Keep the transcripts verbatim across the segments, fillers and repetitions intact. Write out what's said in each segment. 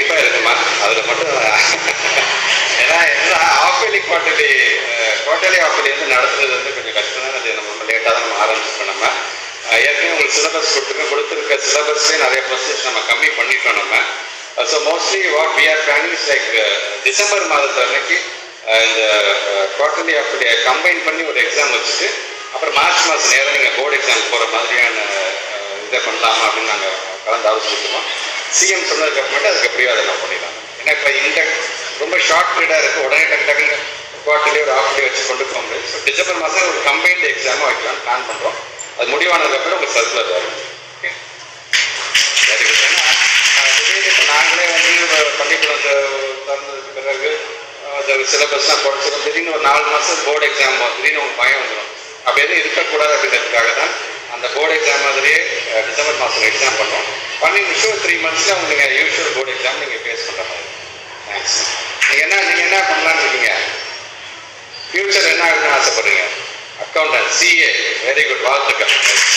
கண்டிப்பாக இருக்குமா, அதில் மட்டும் ஏன்னா என்ன half yearly quarterly quarterly half yearly வந்து நடத்துறது வந்து கொஞ்சம் கஷ்டம் தான். அது நம்ம லேட்டாக தான் நம்ம ஆரம்பிச்சிருக்கோம். நம்ம ஏற்கனவே உங்களுக்கு சிலபஸ் கொடுத்துருக்கோம், கொடுத்துருக்க சிலபஸ்லேயே நிறைய பர்சன்டேஜ் நம்ம கம்மி பண்ணிட்டோம் நம்ம. So mostly what we are planning is like December மாதத்து அன்னைக்கு இந்த குவார்டர்லி ஆஃப் இயர்லியை கம்பைன் பண்ணி ஒரு எக்ஸாம் வச்சுட்டு அப்புறம் மார்ச் மாதம் நேரம் நீங்கள் போர்டு எக்ஸாம் போகிற மாதிரியான இதை பண்ணலாமா அப்படின்னு நாங்கள் கலந்து ஆலோசிச்சிருக்கோம். சிஎம் சொன்னதுக்கு அப்புறமேட்டு அதுக்கு எப்படியோ அதை நான் பண்ணிடலாம். ஏன்னா இப்போ இந்த ரொம்ப ஷார்ட் பீரியடாக இருக்குது, உடனே டக்கு டக்குன்னு குவார்டர்லி ஒரு ஆஃப் டே வச்சு கொண்டு போக முடியாது. ஸோ டிசம்பர் மாதம் ஒரு கம்பைன்டு எக்ஸாமாக வைக்கலாம்னு பிளான் பண்ணுறோம். அது முடிவானதுக்கப்புறம் உங்களுக்கு சர்க்குலர் வரும். ஓகே, சரி. ஏன்னா திடீர்னு இப்போ நாங்களே வந்து பள்ளிக்கூடம் திறந்ததுக்கு பிறகு சிலபஸ்லாம் குறைச்சிடும், திடீர்னு ஒரு நாலு மாதம் போர்டு எக்ஸாம் வரும், திடீர்னு உங்களுக்கு பயம் வந்துடும். அப்படி எதுவும் இருக்கக்கூடாது அப்படிங்கிறதுக்காக தான் அந்த போர்டு எக்ஸாம் மாதிரியே டிசம்பர் மாதம் எக்ஸாம் பண்ணோம். பண்ணி முடிச்சு த்ரீ மந்த்ஸில் உங்களுக்கு யூஷுவல் போர்டு எக்ஸாம் நீங்கள் ஃபேஸ் பண்ணுற மாதிரி. தேங்க்ஸ். நீங்கள் என்ன நீங்கள் என்ன பண்ணலான்னு இருக்கீங்க? ஃபியூச்சர் என்ன ஆகுதுன்னு ஆசைப்படுறீங்க? Accountant, CA. வெரி குட், வாழ்த்துக்கள்.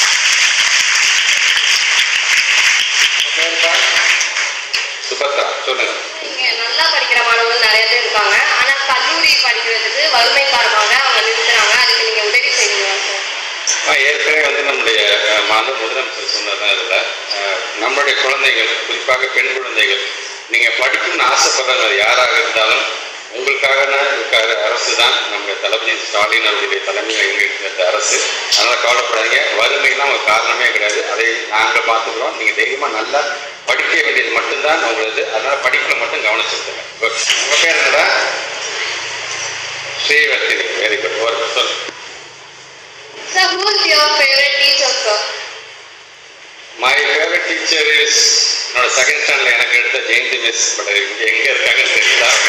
பேருப்பா? சுபத்ரா, சொல்லுங்கள். நீங்கள் நல்லா படிக்கிற மாணவர்கள் நிறைய பேர் இருக்காங்க, ஆனால் கல்லூரி படிக்கிறதுக்கு வறுமை காரணமாக அவங்க நிறுத்துறாங்க. அதுக்கு நீங்கள் உதவி செய்வீங்களா சார்? ஏற்கனவே வந்து நம்முடைய மாநில முதலமைச்சர் சொன்னதான் இதில் நம்மளுடைய குழந்தைகள், குறிப்பாக பெண் குழந்தைகள், நீங்கள் படிக்கணும்னு ஆசைப்படுறவங்க யாராக இருந்தாலும் உங்களுக்காக இருக்கார் அரசு தான் நம்முடைய தளபதி ஸ்டாலின் அவருடைய தலைமையில் இருக்கிற அரசு. அதனால் கவலைப்படாதீங்க, வறுமைலாம் ஒரு காரணமே கிடையாது. அதை நாங்கள் பார்த்துக்கிறோம். நீங்கள் தைரியமாக நல்லா படிக்க வேண்டியது மட்டும்தான் உங்களது. அதனால் படிப்பில் மட்டும் கவனிச்சிருக்கேன். குட். உங்கள் பேர் என்னடா? ஸ்ரீவர்த்தினி. Very good. ஒரு சொல். Sir, who is your favorite teacher, sir? My favorite teacher is என்னோட செகண்ட் ஸ்டாண்டர்டில் எனக்கு எடுத்த ஜெயந்தி மிஸ். பட் இங்கே எங்கே இருக்காங்கன்னு தெரியல அவங்க.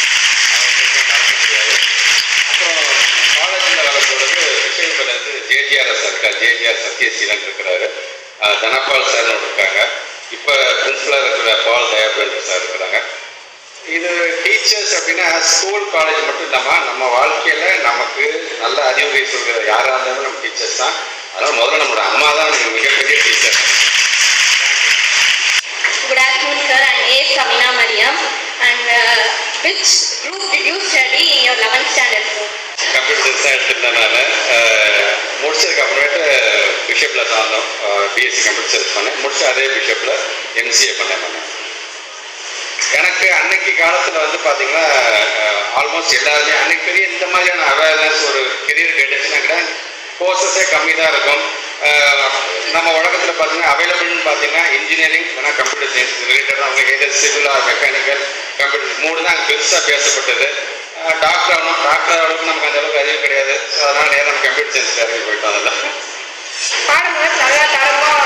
அப்புறம் காலேஜில் வரப்போகிறது விஷயத்துலேருந்து ஜேஜிஆர் சர்க்கார் ஜேஜிஆர் சத்யசீலன் இருக்கிறாரு, தனபால் சார் இருக்காங்க, இப்போ பிரின்சிபலாக இருக்கிற பால் தயாபேந்தர் சார் இருக்கிறாங்க. இது டீச்சர்ஸ் அப்படின்னா ஸ்கூல் காலேஜ் மட்டும் இல்லாமல் நம்ம வாழ்க்கையில் நமக்கு நல்ல அறிவுரை சொல்கிற யாராக இருந்தாலும் நம்ம டீச்சர்ஸ் தான். அதனால் முதல்ல நம்மளோட அம்மா தான் மிகப்பெரிய teacher. Good afternoon, sir. I'm A. Samina Mariam. And uh, which group did you study in your eleventh standard, sir? Computer science தான் எடுத்துருந்தனால முடிச்சதுக்கு அப்புறமேட்டு பிஷப்பில் சார்ந்தோம். பிஎஸ்சி கம்ப்யூட்டர் சயின்ஸ் பண்ணேன், முடிச்சு அதே பிஷப்பில் எம்சிஏ பண்ணேன் பண்ணேன் எனக்கு அன்னைக்கு காலத்தில் வந்து பார்த்தீங்கன்னா ஆல்மோஸ்ட் எல்லாருமே அன்னைக்கு பெரிய இந்த மாதிரியான அவேர்னஸ் ஒரு கெரியர் கேட்டுச்சுன்னா கூட கோர்சஸே கம்மி தான் இருக்கும். நம்ம உலகத்தில் பார்த்தீங்கன்னா அவைலபிள்னு பார்த்தீங்கன்னா இன்ஜினியரிங் இல்லைனா கம்ப்யூட்டர் சயின்ஸ் ரிலேட்டடாக அவங்க either civil or mechanical computer மூணு தான் பெருசாக பேசப்பட்டது. டாக்டர் ஆகணும், டாக்டர் அளவுக்கு நமக்கு அந்த அளவுக்கு அறிவு கிடையாது. ஸோ அதனால் நேரம் நம்ம கம்ப்யூட்டர் சயின்ஸ் இறங்கி போயிட்டோம். அதில் நல்லா தரமாக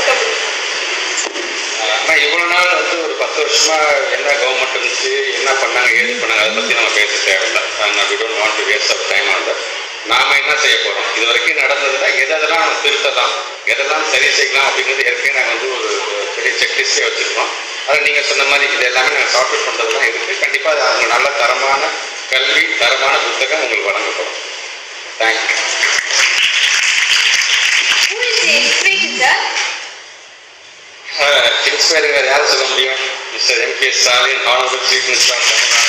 ஆனால் இவ்வளோ நாள் வந்து ஒரு பத்து வருஷமாக என்ன கவர்மெண்ட் இருந்துச்சு, என்ன பண்ணாங்க, ஏது பண்ணாங்க, அதை பற்றி நம்ம பேச தேவையில்லை. நான் we don't want to waste of time on that. நாம் என்ன செய்ய போகிறோம், இது வரைக்கும் நடந்ததுன்னா எதெல்லாம் திருத்தலாம், எதெல்லாம் சரி செய்யலாம் அப்படிங்கிறது ஏற்கனவே நாங்கள் வந்து ஒரு பெரிய செக்லிஸ்டே வச்சுருக்கோம். அதில் நீங்கள் சொன்ன மாதிரி இது எல்லாமே நாங்கள் சாஃப்ட்வேர் பண்ணுறதுலாம் இருக்குது. கண்டிப்பாக அது அவங்க நல்ல தரமான கல்வி, தரமான புத்தகம் உங்களுக்கு வழங்கப்படும். தேங்க்யூ. இன்ஸ்பைரிங் யாரை சொல்ல முடியும்? Mister M K Stalin, honourable chief minister of Tamil Nadu.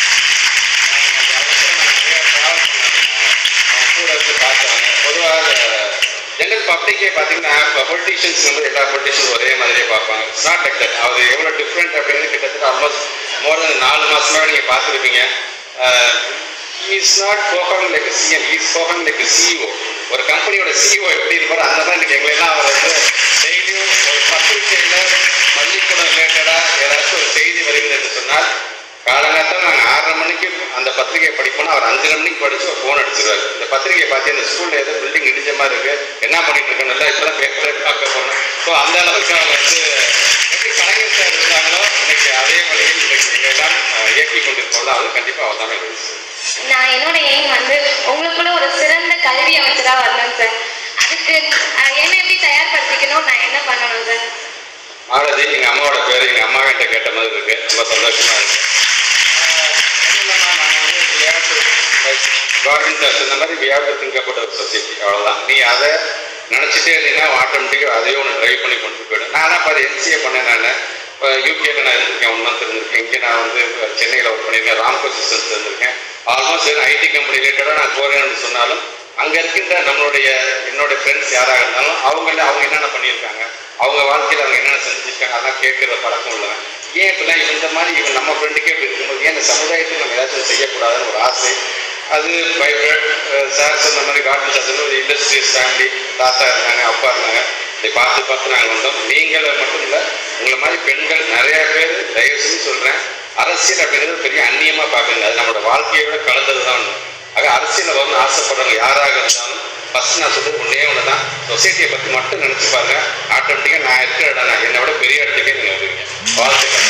கூட வந்து பார்த்தாங்க. பொதுவாக ஜென்ரல் பப்ளிக்கே பார்த்தீங்கன்னா இப்போ பொலிட்டிஷியன்ஸ் வந்து எல்லா பொலிட்டிஷியன்ஸ் ஒரே மாதிரியே பார்ப்பாங்க. It's not like that. அது எவ்வளோ டிஃப்ரெண்ட் அப்படின்னு கிட்டத்தட்ட ஆல்மோஸ்ட் மோர் தென் நாலு மாதமாக நீங்கள் பார்த்துருப்பீங்க. Is not performing like CM, is performing like CEO. ஒரு கம்பெனியோட சிஇஓ எப்படி இருப்பார் அந்த மாதிரி இன்றைக்கி எங்களெல்லாம் அவர் வந்து டெய்லியும் ஒரு பத்திரிகையில் பள்ளிக்கூடம் ரிலேட்டடாக ஏதாச்சும் ஒரு செய்தி வருகிறது என்று சொன்னால் காலங்காலத்தில் நாங்கள் ஆறரை மணிக்கு அந்த பத்திரிகையை படிப்போம்னா அவர் அஞ்சரை மணிக்கு படித்து ஒரு ஃபோன் அடிச்சிருவார். இந்த பத்திரிகையை பார்த்து இந்த ஸ்கூலில் ஏதோ பில்டிங் இடிஞ்ச மாதிரி இருக்குது, என்ன பண்ணிட்டு இருக்கோம், நல்லா இப்போ தான் பேப்பர் பார்க்க போகணும். ஸோ அந்த அளவுக்கு அவங்க வந்து எப்படி கலைஞர் சார் இருந்தாங்களோ இன்னைக்கு அதே வழியில் இன்னைக்கு எங்கள் எல்லாம் இயக்கி கொண்டிருக்கோம்ல அது கண்டிப்பாக அவர் தான் இருந்துச்சு. நான் என்னோட எய்ம் வந்து உங்களுக்குள்ள ஒரு சிறந்த கல்வி அமைச்சராக வரணும் சார். அதுக்கு என்ன எப்படி தயார்படுத்திக்கணும், நான் என்ன பண்ணணும் சார்? மாலதி, எங்கள் அம்மாவோட பேர் எங்கள் அம்மா கிட்ட கேட்ட மாதிரி இருக்குது, ரொம்ப சந்தோஷமாக இருக்குது. கவர்மெண்ட் இந்த மாதிரி we have to think about our society, அவ்வளோதான். நீ அதை நினச்சிட்டே இருந்தீங்கன்னா ஆட்டோமேட்டிக்காக அதையும் ஒன்று ட்ரைவ் பண்ணி கொண்டு போயிடும். நானும் இப்போ என்சிஏ பண்ணேன். நான் இப்போ யூகேல நான் இருந்திருக்கேன், ஒன் மந்த் இருந்திருக்கேன். இங்கே நான் வந்து சென்னையில் ஒர்க் பண்ணியிருக்கேன், ராம்கோ சிஸ்டம்ஸ் இருந்திருக்கேன். ஆல்மோஸ்ட் ஐடி கம்பெனி ரிலேட்டடாக நான் போகிறேன்னு சொன்னாலும் அங்கே இருக்கின்ற நம்மளுடைய என்னுடைய ஃப்ரெண்ட்ஸ் யாராக இருந்தாலும் அவங்கள அவங்க என்னென்ன பண்ணியிருக்காங்க, அவங்க வாழ்க்கையில் அவங்க என்னென்ன செஞ்சுருக்காங்க அதெல்லாம் கேட்குற பழக்கம் உள்ளவன். ஏன் இப்படிலாம் இந்த மாதிரி இவன் நம்ம ஃப்ரெண்டுக்கே இப்படி இருக்கும்போது ஏன் இந்த சமுதாயத்துக்கு நம்ம ஏதாச்சும் செய்யக்கூடாதுன்னு ஒரு ஆசை. அது வைப்ரேட் சார் சொன்ன மாதிரி கார்டன் சார் ஒரு இண்டஸ்ட்ரியஸ் ஃபேமிலி, தாத்தா இருந்தாங்க, அப்பா இருந்தாங்க. இதை பார்த்து பார்த்து நாங்கள் வந்தோம். நீங்களை மட்டும் இல்லை, உங்களை மாதிரி பெண்கள் நிறையா பேர் தயவு செஞ்சு சொல்கிறேன், அரசியல் அப்படிங்கிறது பெரிய அந்நியமாக பார்க்குங்க. அது நம்மளோட வாழ்க்கையோட கலந்தது தான் ஒன்று. ஆக அரசியலில் வரணும்னு ஆசைப்படுறவங்க யாராக இருந்தாலும் ஃபஸ்ட் நான் சொல்கிறது ஒன்றே ஒன்று தான், சொசைட்டியை பற்றி மட்டும் நினச்சி பாருங்க. ஆட்டோமேட்டிக்காக நான் இருக்கிற இடம் நான் என்னை விட பெரிய இடத்துக்கே நீங்கள் வருவீங்க. வாழ்த்துக்கள்.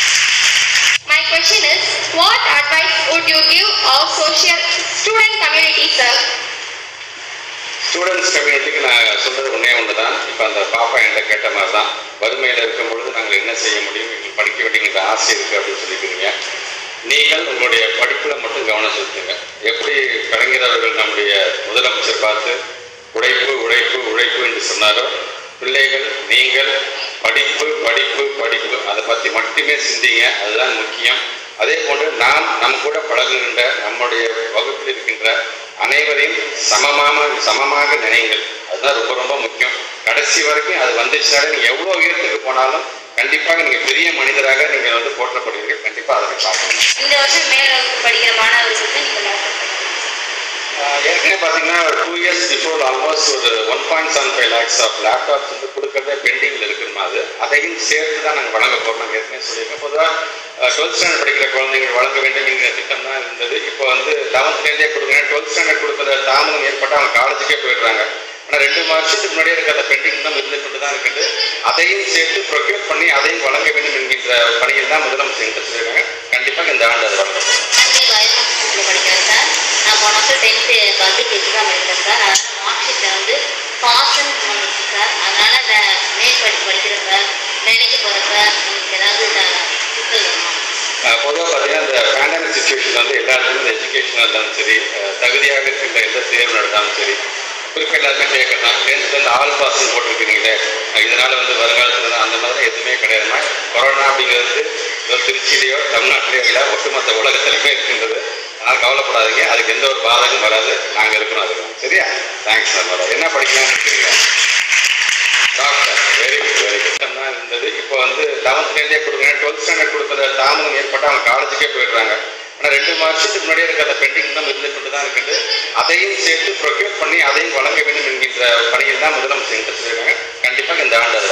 My question is, what advice would you give our social student community, sir? Students கம்யூனிட்டிக்கு நான் சொல்கிறது ஒன்றே ஒன்று தான். இப்போ அந்த பாப்பா என்கிட்ட கேட்ட மாதிரி தான், வறுமையில் இருக்கும் பொழுது நாங்கள் என்ன செய்ய முடியும், எங்களுக்கு படிக்க வேண்டிய ஆசை இருக்குது அப்படின்னு சொல்லிக்கிறீங்க. நீங்கள் உங்களுடைய படிப்பில் மட்டும் கவனம் செலுத்துங்க. எப்படி கலைஞர் அவர்கள் நம்முடைய முதலமைச்சர் பார்த்து உழைப்பு உழைப்பு உழைப்பு என்று சொன்னாரோ, பிள்ளைகள் நீங்கள் படிப்பு படிப்பு படிப்பு அதை பற்றி மட்டுமே சிந்திங்க, அதுதான் முக்கியம். அதே போன்று நாம் நம் கூட பழகுகின்ற நம்முடைய வகுப்பில் இருக்கின்ற அனைவரையும் சமமாக சமமாக நினைங்கள். அதுதான் ரொம்ப ரொம்ப முக்கியம். கடைசி வரைக்கும் அது வந்துச்சுனாலே நீங்கள் எவ்வளோ உயரத்துக்கு போனாலும் கண்டிப்பாக நீங்கள் பெரிய மனிதராக நீங்கள் வந்து போற்றப்படுவீர்கள். கண்டிப்பாக அதை பார்க்கணும். இந்த வருஷம் மேல் வகுப்பு படிக்கிற மாணவர்களுக்கு ஏற்கனவே பார்த்தீங்கன்னா டூ இயர்ஸ் பிஃபோர் ஆல்மோஸ்ட் ஒரு one point seven five lakhs of laptops வந்து கொடுக்கறதே பெண்டிங்கில் இருக்குமா. அது அதையும் சேர்த்து தான் நாங்கள் வழங்க போகிறோம். நாங்கள் ஏற்கனவே சொல்லியிருக்கோம். பொதுவாக டுவெல்த் ஸ்டாண்டர்ட் படிக்கிற குழந்தைகள் வழங்க வேண்டும் என்கிற திட்டம் தான் இருந்தது. இப்போ வந்து லெவன்த்லேருந்தே கொடுங்க. டுவெல்த் ஸ்டாண்டர்ட் கொடுக்குற தாமதம் ஏற்பட்டால் அவங்க காலேஜுக்கே போயிடுறாங்க. ஆனால் ரெண்டு வருஷத்துக்கு முன்னாடியே இருக்க அந்த பெண்டிங் தான் இருந்து கொண்டு தான் இருக்குது. அதையும் சேர்த்து ப்ரொக்யூர் பண்ணி அதையும் வழங்க வேண்டும் என்கின்ற பணியில் தான் முதலமைச்சர் என்கிட்ட சொல்லியிருக்காங்க. கண்டிப்பாக இந்த ஆண்டு அது வழங்க போகிறோம். படிக்கிறேன் சார். நான் போன வருஷம் டென்த்து பப்ளிக் எக்ஸாம் எழுதுறேன் சார். அதனால் மார்க் ஷீட்டில் வந்து பாஸ்ன்னு வந்துச்சு சார். அதனால் இந்த மேல் படிப்பு படிக்கிறப்ப வேலைக்கு போகிறப்ப உங்களுக்கு ஏதாவது சிக்கல் வருமா? பொதுவாக பார்த்தீங்கன்னா இந்த பேண்டமிக் சுச்சுவேஷன் வந்து எல்லாத்துக்கும் இந்த எஜுகேஷனாக இருந்தாலும் சரி, தகுதியாக இருக்கின்ற எந்த தேர்வு நடந்தாலும் சரி, குறிப்பாக எல்லாருமே கேட்கலாம். டென்த்தில் வந்து ஆல் பாஸ்ன்னு போட்டிருக்கிறீங்களே, இதனால் வந்து வருங்காலத்தில் அந்த மாதிரி எதுவுமே கிடையாதுமா. கொரோனா அப்படிங்கிறது திருச்சியிலையோ தமிழ்நாட்டிலையோ இல்லை, ஒட்டுமொத்த உலகத்திலுமே இருக்கின்றது. அதனால் கவலைப்படாதீங்க, அதுக்கு எந்த ஒரு பாதகம் வராது. நாங்கள் இருக்கணும் அதுக்கு. சரியா? தேங்க்ஸ். நம்ம என்ன படிக்கலாம்னு இருக்கிறீங்க? Doctor. Very good very good தான் இருந்தது. இப்போ வந்து லெவன்த்லேருந்தே கொடுங்க. டுவெல்த் ஸ்டாண்டர்ட் கொடுக்குற தாமதம் ஏற்பட்டால் அவங்க காலேஜுக்கே போயிடுறாங்க. ஆனால் ரெண்டு வருஷத்துக்கு முன்னாடியே இருக்க அந்த பெண்டிங் தான் இருந்து கொண்டு தான் இருக்குது. அதையும் சேர்த்து ப்ரொக்யூர் பண்ணி அதையும் வழங்க வேண்டும் என்கின்ற பணியில் தான் முதலமைச்சர் என்கிட்ட சொல்லியிருக்காங்க. கண்டிப்பாக இந்த ஆண்டு அது